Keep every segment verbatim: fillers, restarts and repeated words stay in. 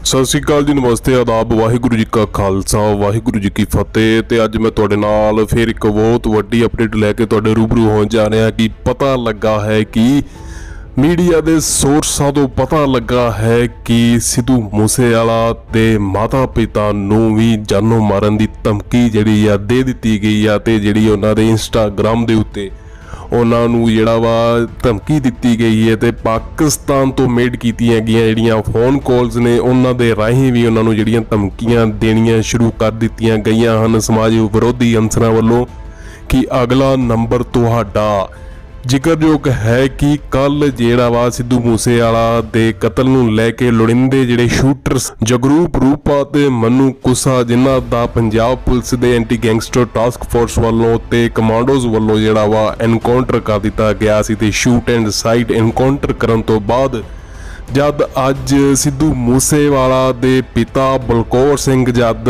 सत श्री अकाल जी, नमस्ते, आदाब, वाहिगुरू जी का खालसा वाहिगुरू जी की फतेह। ते अज मैं तुहाडे नाल फिर एक बहुत वड्डी अपडेट लैके तुहाडे रूबरू हो जा रहा कि पता लगा है कि मीडिया के सोर्सां तो पता लगा है कि सिद्धू मूसेवाला ते माता पिता नूं भी जानो मारन की धमकी जिहड़ी आ दे दित्ती गई आ ते जिहड़ी उन्हां दे इंस्टाग्राम दे उत्ते उन्हां नूं जिहड़ा वा धमकी दित्ती गई है। तो पाकिस्तान तो मेड कीतियां गईयां जिहड़ियां फोन कॉल्स ने उन्हां दे राहीं भी उन्हां नूं जिहड़ियां धमकियां देनियां शुरू कर दित्तियां गईयां हन समाज विरोधी अंसरां वल्लों कि अगला नंबर तुहाडा। जिक्रयोग है कि कल जिहड़ा वा सिद्धू मूसेवाला दे कतल नूं लैके लोड़िंदे जिहड़े शूटर्स जगरूप रूपा ते मनु कुसा जिन्हां दा पंजाब पुलिस दे एंटी गैंगस्टर टास्क फोर्स वालों ते कमांडोज वालों जिहड़ा वा एनकाउंटर कर दिता गया सी ते शूट एंड साइट एनकाउंटर करन तो बाद जद अज सिद्धू मूसेवाला दे पिता बलकौर सिंह जद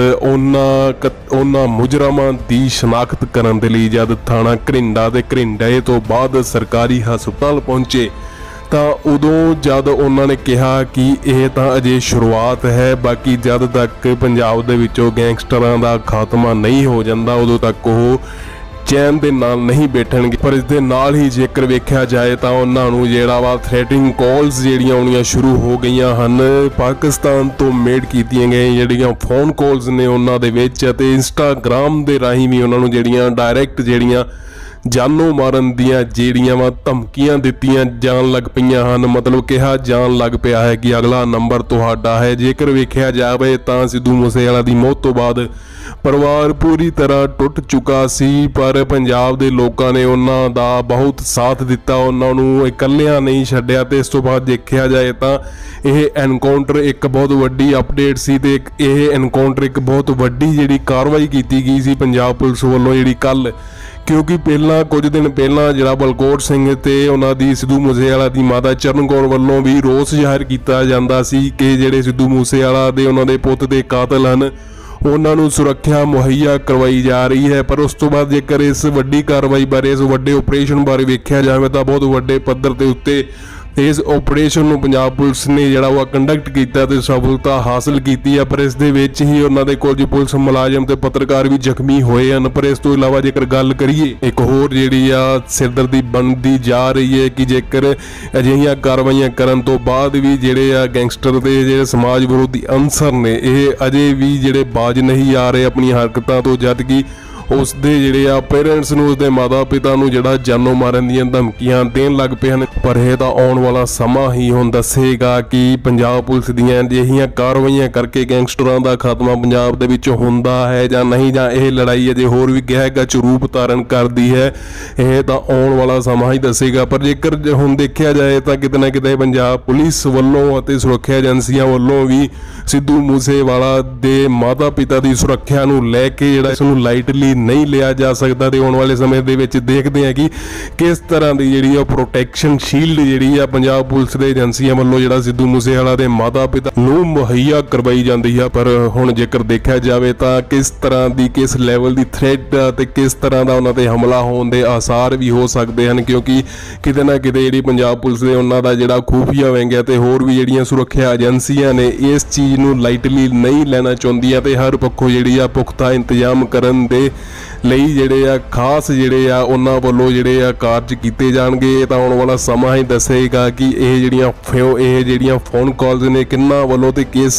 उन्हां मुजरमां दी शनाख्त करन दे लई जद थाना घरिंडा ते घरिंडे तो बाद सरकारी हस्पताल पहुंचे तो उदों जद उन्होंने कहा कि यह तो अजे शुरुआत है, बाकी जद तक पंजाब दे विचों गैंगस्टरां दा खात्मा नहीं हो जाता उदों तक वो चैन दे नाल नहीं बैठणगे। पर इस दे नाल ही जेकर वेख्या जाए तो उन्हां नूं जिहड़ा वा थ्रैटिंग कॉल्स जिहड़ियां आउणियां शुरू हो गईयां हन। पाकिस्तान तो मेड कीतियां गईयां जिहड़ियां फोन कॉल्स ने उन्हां दे विच ते इंस्टाग्राम दे राहीं भी उन्हां नूं जिहड़ियां डायरैक्ट जिहड़ियां जानो मारन दियां जिहड़ियां वा धमकियां दित्तियां जान लग पईयां हन। मतलब कहा जान लग पिया है कि अगला नंबर तुहाडा है। जेकर वेख्या जाए तो सिद्धू मूसेवाला दी मौत तो बाद परिवार पूरी तरह टुट चुका सी, पर पंजाब दे लोकां ने उन्हां दा बहुत साथ दिता, उन्हां नूं इकल्लियां नहीं छड्डिया। ते इस तो बाद देखा जाए तो यह एनकाउंटर एक बहुत वड्डी अपडेट सी ते यह एनकाउंटर एक बहुत वड्डी जिहड़ी कार्रवाई की गई सी पंजाब पुलिस वालों जिहड़ी कल, क्योंकि पहला कुछ दिन पहला जिहड़ा बलकौर सिंह ते उन्हां दी सिद्धू मूसेवाला दी माता चरण कौर वालों भी रोस जाहिर किया जाता सी कि जिहड़े सिद्धू मूसेवाला दे उन्हां दे पुत्त दे कातल हन उन्हां नूं सुरक्षा मुहैया करवाई जा रही है। पर उस तो बाद जेकर इस वड्डी कार्रवाई बारे इस वड्डे ऑपरेशन बारे वेख्या जाए तो बहुत वड्डे पद्धर ते उत्ते इस ऑपरेशन नूं पंजाब पुलिस ने जिहड़ा वा कंडक्ट कीता ते सफलता हासिल की है। पर इस दे विच ही उन्हां दे कुछ पुलिस मुलाजम ते पत्रकार भी जख्मी होए हन। पर इस तो इलावा जेकर गल करिए एक होर जिहड़ी आ सिरदर्दी बनदी जा रही है कि जेकर अजिहियां कार्रवाइयां करन तो बाद भी जिहड़े आ गैंगस्टर ते जिहड़े समाज विरोधी अंसर ने यह अजे भी जिहड़े बाज नहीं आ रहे अपनी हरकतां तो, जबकि उसके जिहड़े आ पेरेंट्स नूं उसदे माता पिता नूं जिहड़ा जानो मारन दीयां धमकियां देण लग पे हन। पर यह तो आउण वाला समा ही हुण दसेगा कि पंजाब पुलिस दीयां अजिहियां कार्रवाइयां करके गैंगस्टरां दा खात्मा पंजाब दे विच हुंदा है जां नहीं, जां यह लड़ाई अजे होर भी गहगच रूप धारण करदी है, यह तो आउण वाला समा ही दसेगा। पर जेकर हुण देखिया जाए तो किते ना किते पंजाब पुलिस वल्लों अते सुरक्षा एजेंसियां वल्लों भी सिद्धू मूसेवाला दे माता पिता की सुरक्षा नूं लैके जिहड़ा इस नूं लाइटली नहीं लिया जा सकता। तो आने वाले समय दे विच देखते हैं कि किस तरह की जिहड़ी प्रोटैक्शन शील्ड जिहड़ी आ पंजाब पुलिस दे एजेंसियां वल्लों जिहड़ा सिद्धू मूसेवाला दे माता पिता नूं मुहैया करवाई जाती है। पर हुण जेकर देखा जाए तो किस तरह की किस लैवल की थ्रेट ते किस तरह का उन्हां ते हमला होने के आसार भी हो सकते हैं, क्योंकि किते ना किते जिहड़ी पंजाब पुलिस दे उन्हां दा जिहड़ा खूफिया विंग है ते होर भी जिहड़ियां सुरक्षा एजेंसियां ने इस चीज़ नूं लाइटली नहीं लेना चाहुंदियां ते हर पक्षों जिहड़ी आ पुख्ता इंतजाम करन दे ਲਈ ਜਿਹੜੇ ਆ ਖਾਸ ਜਿਹੜੇ ਆ ਉਹਨਾਂ ਵੱਲੋਂ ਜਿਹੜੇ ਆ ਕਾਰਜ ਕੀਤੇ ਜਾਣਗੇ। ਤਾਂ ਆਉਣ ਵਾਲਾ ਸਮਾਂ ਹੀ ਦੱਸੇਗਾ ਕਿ ਇਹ ਜਿਹੜੀਆਂ ਇਹ ਜਿਹੜੀਆਂ ਫੋਨ ਕਾਲਸ ਨੇ ਕਿੰਨਾ ਵੱਲੋਂ ਤੇ ਕਿਸ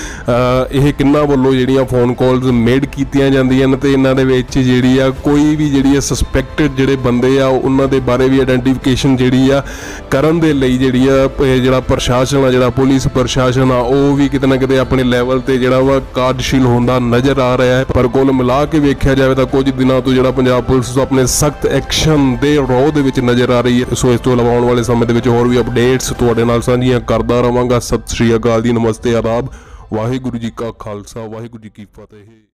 ਇਹ ਕਿੰਨਾ ਵੱਲੋਂ ਜਿਹੜੀਆਂ ਫੋਨ ਕਾਲਸ ਮੇਡ ਕੀਤੀਆਂ ਜਾਂਦੀਆਂ ਨੇ ਤੇ ਇਹਨਾਂ ਦੇ ਵਿੱਚ ਜਿਹੜੀ ਆ ਕੋਈ ਵੀ ਜਿਹੜੀ ਆ ਸਸਪੈਕਟਡ ਜਿਹੜੇ ਬੰਦੇ ਆ ਉਹਨਾਂ ਦੇ ਬਾਰੇ ਵੀ ਆਇਡੈਂਟੀਫਿਕੇਸ਼ਨ ਜਿਹੜੀ ਆ ਕਰਨ ਦੇ ਲਈ ਜਿਹੜੀ ਆ ਜਿਹੜਾ ਪ੍ਰਸ਼ਾਸਨ ਆ ਜਿਹੜਾ ਪੁਲਿਸ ਪ੍ਰਸ਼ਾਸਨ ਆ ਉਹ ਵੀ ਕਿਤੇ ਨਾ ਕਿਤੇ ਆਪਣੇ ਲੈਵਲ ਤੇ ਜਿਹੜਾ ਵਾ ਕਾਰਜਸ਼ੀਲ ਹੁੰਦਾ ਨਜ਼ਰ ਆ ਰਿਹਾ ਹੈ। ਪਰ ਕੁੱਲ ਮਿਲਾ ਕੇ ਵੇਖਿਆ ਜਾਵੇ ਤਾਂ ਕੁਝ दिनों तो जो पंजाब पुलिस अपने सख्त एक्शन दे रौह दे विच नज़र आ रही है। सो इस तो इलावा आने वाले समय दे विच होर भी अपडेट्स तुहाडे नाल साझियां करदा रहांगा। सत श्री अकाल जी, नमस्ते, आदाब, वाहिगुरू जी का खालसा वाहिगुरू जी की फतेह।